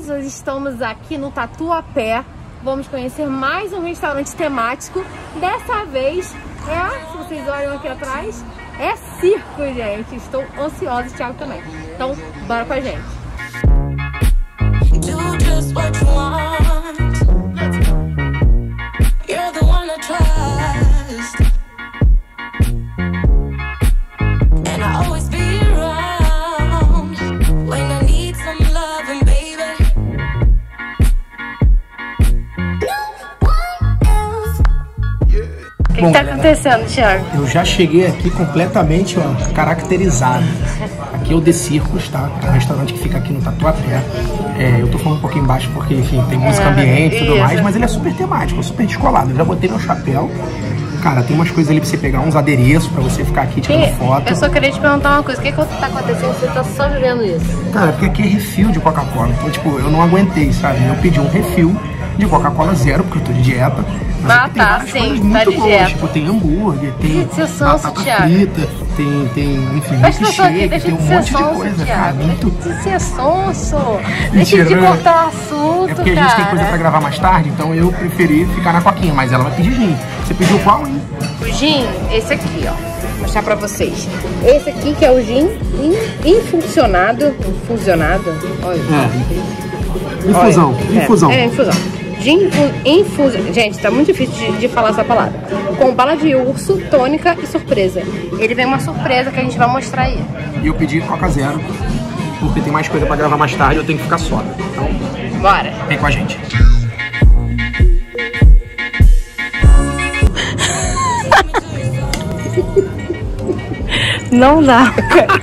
nós estamos aqui no Tatuapé. Vamos conhecer mais um restaurante temático. Dessa vez se vocês olham aqui atrás, é circo, gente. Estou ansiosa, o Thiago também. Então, bora com a gente. Do just what you want. You're the one I trust. And I always be around when I need some loving, baby. O que tá acontecendo, Thiago? Eu já cheguei aqui completamente caracterizado. Aqui é o The Circus, tá? É um restaurante que fica aqui no Tatuapé. Eu tô falando um pouquinho baixo porque, enfim, tem música ambiente e tudo mais, mas ele é super temático, super descolado. Eu já botei meu chapéu. Cara, tem umas coisas ali pra você pegar, uns adereços pra você ficar aqui tirando foto. Eu só queria te perguntar uma coisa, o que tá acontecendo? Você tá só vivendo isso? Cara, porque aqui é refil de Coca-Cola. Então, tipo, eu não aguentei, sabe? Eu pedi um refil de Coca-Cola zero, porque eu tô de dieta. Ah, tá, sim, tá de dieta. Tipo, tem hambúrguer, tem batata Thiago. frita, tem, enfim, milkshake, tem um monte de coisa, cara. Muito... Deixa de ser sonso. Deixa de cortar o assunto, é porque a gente tem coisa pra gravar mais tarde, então eu preferi ficar na coquinha, mas ela vai pedir gin. Você pediu qual, hein? O gin, esse aqui, ó. Vou mostrar pra vocês. Esse aqui que é o gin infusionado. Olha. Infusão. É, infusão. Gin infusão. Gente, tá muito difícil de falar essa palavra. Com bala de urso, tônica e surpresa. Ele vem uma surpresa que a gente vai mostrar aí. E eu pedi Coca Zero, porque tem mais coisa pra gravar mais tarde, eu tenho que ficar sóbrio. Então, bora. Vem com a gente. Não dá.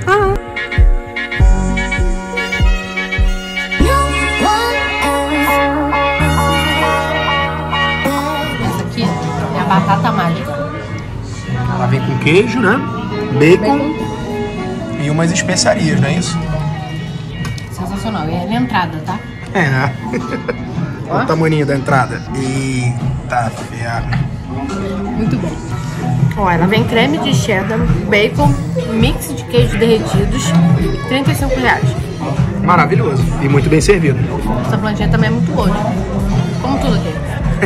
Batata mágica. Ela vem com queijo, né? Bacon e umas especiarias, não é isso? Sensacional. E é na entrada, tá? É, né? Olha o tamanho da entrada. Eita ferro. Muito bom. Ó, ela vem creme de cheddar, bacon, mix de queijos derretidos, R$35. Maravilhoso. E muito bem servido. Essa plantinha também é muito boa, né? Como tudo aqui.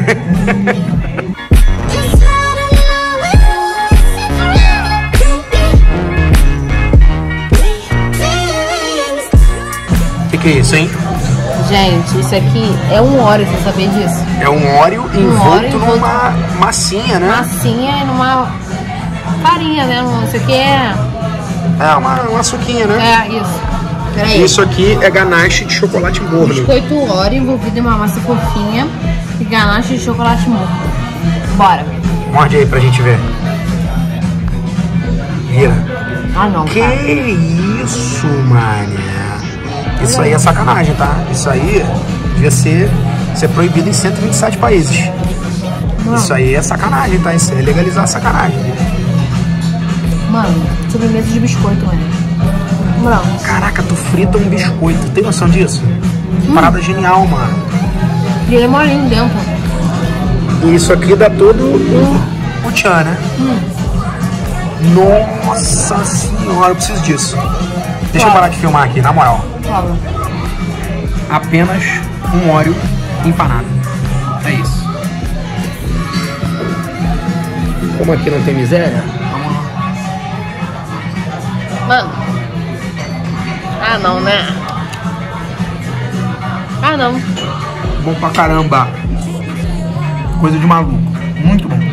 O que é isso, hein? Gente, isso aqui é um Oreo, você sabia disso? É um Oreo envolto numa massinha, né? Massinha e numa farinha, né? Isso aqui é uma suquinha, né? É, isso. Peraí. Isso aqui é ganache de chocolate morno. Biscoito Oreo envolvido em uma massa fofinha e ganache de chocolate morno. Bora. Morde aí pra gente ver. Vira. Ah, não, que cara. Isso, mané. Isso aí é sacanagem, tá? Isso aí devia ser proibido em 127 países. Não. Isso aí é sacanagem, tá? Isso é legalizar a sacanagem. Mano, sobremesa de biscoito, mano. Não. Caraca, tu frita um biscoito. Tem noção disso? Parada genial, mano. E ele é molinho dentro. E isso aqui dá todo o tchan, né? Nossa senhora, eu preciso disso. Deixa eu parar de filmar aqui, na moral. Apenas um Oreo empanado. É isso. Como aqui não tem miséria, vamos lá. Mano. Ah, não, né? Ah, não. Bom pra caramba. Coisa de maluco. Muito bom.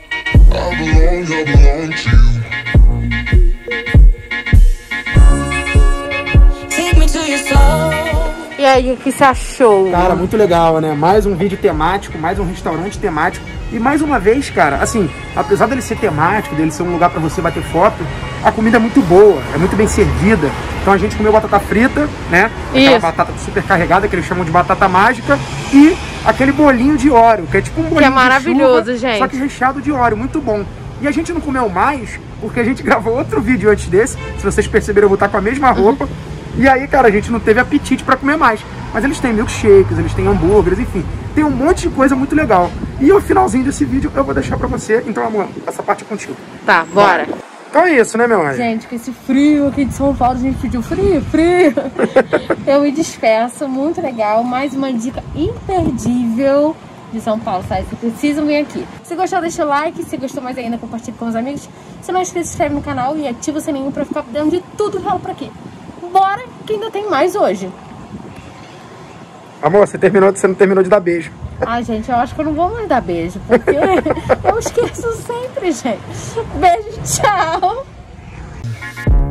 E aí, o que você achou? Cara, muito legal, né? Mais um vídeo temático, mais um restaurante temático. E mais uma vez, cara, assim, apesar dele ser temático, dele ser um lugar pra você bater foto, a comida é muito boa, é muito bem servida. Então a gente comeu batata frita, né? Aquela batata super carregada, que eles chamam de batata mágica. E aquele bolinho de Oreo, que é tipo um bolinho que é maravilhoso, de chuva, gente. só que recheado de Oreo, muito bom. E a gente não comeu mais, porque a gente gravou outro vídeo antes desse. Se vocês perceberam, eu vou estar com a mesma roupa. E aí, cara, a gente não teve apetite pra comer mais. Mas eles têm milkshakes, eles têm hambúrgueres, enfim. Tem um monte de coisa muito legal. E o finalzinho desse vídeo eu vou deixar pra você. Então, amor, essa parte é contigo. Tá, bora. Então é isso, né, meu anjo? Gente, com esse frio aqui de São Paulo, a gente pediu frio. Eu me despeço, muito legal. Mais uma dica imperdível de São Paulo, sabe? Vocês precisam vir aqui. Se gostou, deixa o like. Se gostou mais ainda, compartilha com os amigos. Se não é inscrito, se inscreve no canal e ativa o sininho pra ficar por dentro de tudo que rola por aqui. Bora, que ainda tem mais hoje. Amor, você não terminou de dar beijo. Ai, gente, eu acho que eu não vou mais dar beijo, porque eu esqueço sempre, gente. Beijo, tchau!